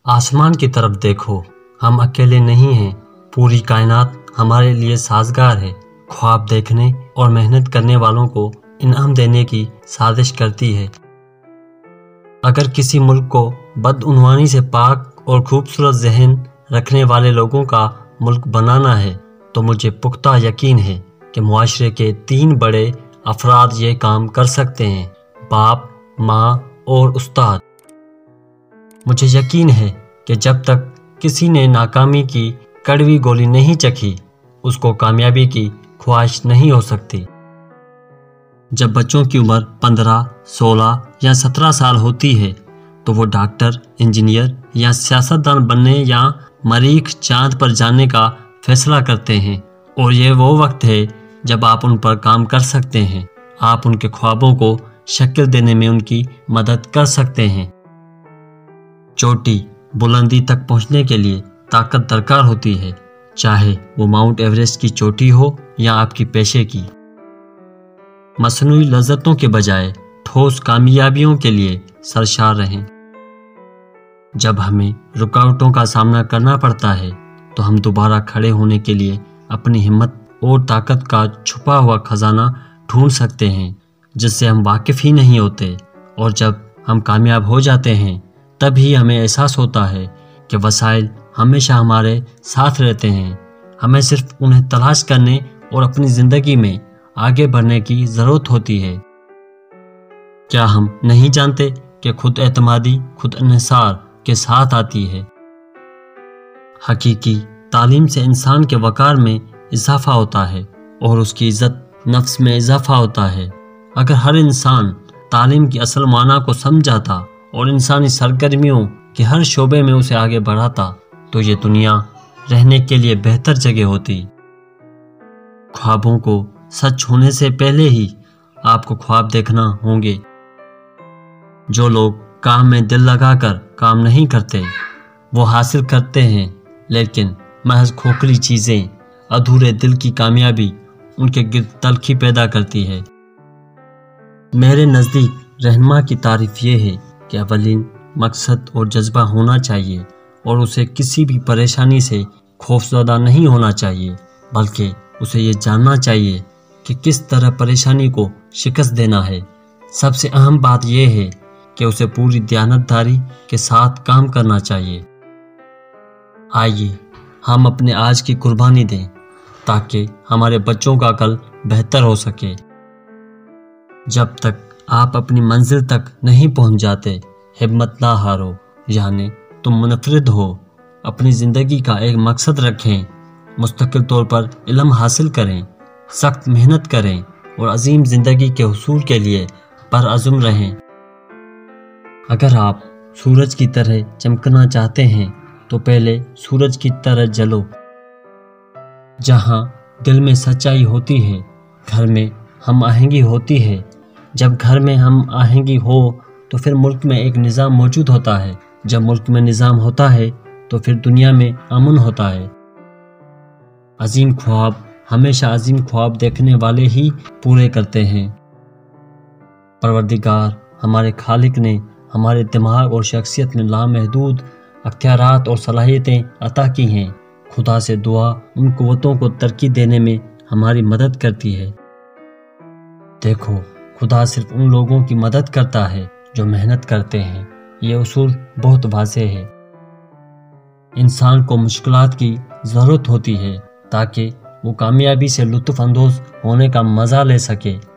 آسمان کی طرف دیکھو، ہم اکیلے نہیں ہیں، پوری کائنات ہمارے لیے سازگار ہے، خواب دیکھنے اور محنت کرنے والوں کو انعام دینے کی سازش کرتی ہے۔ اگر کسی ملک کو بدعنوانی سے پاک اور خوبصورت ذہن رکھنے والے لوگوں کا ملک بنانا ہے تو مجھے پختہ یقین ہے کہ معاشرے کے 3 بڑے افراد یہ کام کر سکتے ہیں: باپ، ماں اور استاد۔ مجھے یقین ہے کہ جب تک کسی نے ناکامی کی کڑوی گولی نہیں چکھی، اس کو کامیابی کی خواہش نہیں ہو سکتی۔ جب بچوں کی عمر 15، 16 یا 17 سال ہوتی ہے تو وہ ڈاکٹر، انجینئر یا سیاستدان بننے یا مریخ چاند پر جانے کا فیصلہ کرتے ہیں، اور یہ وہ وقت ہے جب آپ ان پر کام کر سکتے ہیں۔ آپ ان کے خوابوں کو شکل دینے میں ان کی مدد کر سکتے ہیں۔ چوٹی، بلندی تک پہنچنے کے لیے طاقت درکار ہوتی ہے، چاہے وہ ماؤنٹ ایوریسٹ کی چوٹی ہو یا آپ کی پیشے کی۔ مصنوعی لذتوں کے بجائے ٹھوس کامیابیوں کے لیے سرشار رہیں۔ جب ہمیں رکاوٹوں کا سامنا کرنا پڑتا ہے تو ہم دوبارہ کھڑے ہونے کے لیے اپنی ہمت اور طاقت کا چھپا ہوا خزانہ ڈھونڈ سکتے ہیں جس سے ہم واقف ہی نہیں ہوتے، اور جب ہم کامیاب ہو جاتے ہیں تب ہی ہمیں احساس ہوتا ہے کہ وسائل ہمیشہ ہمارے ساتھ رہتے ہیں، ہمیں صرف انہیں تلاش کرنے اور اپنی زندگی میں آگے بڑھنے کی ضرورت ہوتی ہے۔ کیا ہم نہیں جانتے کہ خود اعتمادی خود انحصار کے ساتھ آتی ہے؟ حقیقی تعلیم سے انسان کے وقار میں اضافہ ہوتا ہے اور اس کی عزت نفس میں اضافہ ہوتا ہے۔ اگر ہر انسان تعلیم کی اصل معنی کو سمجھاتا اور انسانی سرگرمیوں کے ہر شعبے میں اسے آگے بڑھاتا تو یہ دنیا رہنے کے لیے بہتر جگہ ہوتی۔ خوابوں کو سچ ہونے سے پہلے ہی آپ کو خواب دیکھنا ہوں گے۔ جو لوگ کام میں دل لگا کر کام نہیں کرتے وہ حاصل کرتے ہیں، لیکن محض کھوکھلی چیزیں، ادھورے دل کی کامیابی ان کے گرد تلخی پیدا کرتی ہے۔ میرے نزدیک رہنما کی تعریف یہ ہے کہ اولین مقصد اور جذبہ ہونا چاہیے، اور اسے کسی بھی پریشانی سے خوفزدہ نہیں ہونا چاہیے، بلکہ اسے یہ جاننا چاہیے کہ کس طرح پریشانی کو شکست دینا ہے۔ سب سے اہم بات یہ ہے کہ اسے پوری دیانتداری کے ساتھ کام کرنا چاہیے۔ آئیے ہم اپنے آج کی قربانی دیں تاکہ ہمارے بچوں کا کل بہتر ہو سکے۔ جب تک آپ اپنی منزل تک نہیں پہنچ جاتے، ہمت نہ ہارو، یعنی تم منفرد ہو۔ اپنی زندگی کا ایک مقصد رکھیں، مستقل طور پر علم حاصل کریں، سخت محنت کریں اور عظیم زندگی کے حصول کے لیے پرعزم رہیں۔ اگر آپ سورج کی طرح چمکنا چاہتے ہیں تو پہلے سورج کی طرح جلو۔ جہاں دل میں سچائی ہوتی ہے، گھر میں ہم آہنگی ہوتی ہے۔ جب گھر میں ہم آہنگی ہو تو پھر ملک میں ایک نظام موجود ہوتا ہے۔ جب ملک میں نظام ہوتا ہے تو پھر دنیا میں امن ہوتا ہے۔ عظیم خواب ہمیشہ عظیم خواب دیکھنے والے ہی پورے کرتے ہیں۔ پروردگار ہمارے خالق نے ہمارے دماغ اور شخصیت میں لامحدود اختیارات اور صلاحیتیں عطا کی ہیں۔ خدا سے دعا ان قوتوں کو ترقی دینے میں ہماری مدد کرتی ہے۔ دیکھو، خدا صرف ان لوگوں کی مدد کرتا ہے جو محنت کرتے ہیں۔ یہ اصول بہت واضح ہے۔ انسان کو مشکلات کی ضرورت ہوتی ہے تاکہ وہ کامیابی سے لطف اندوز ہونے کا مزہ لے سکے۔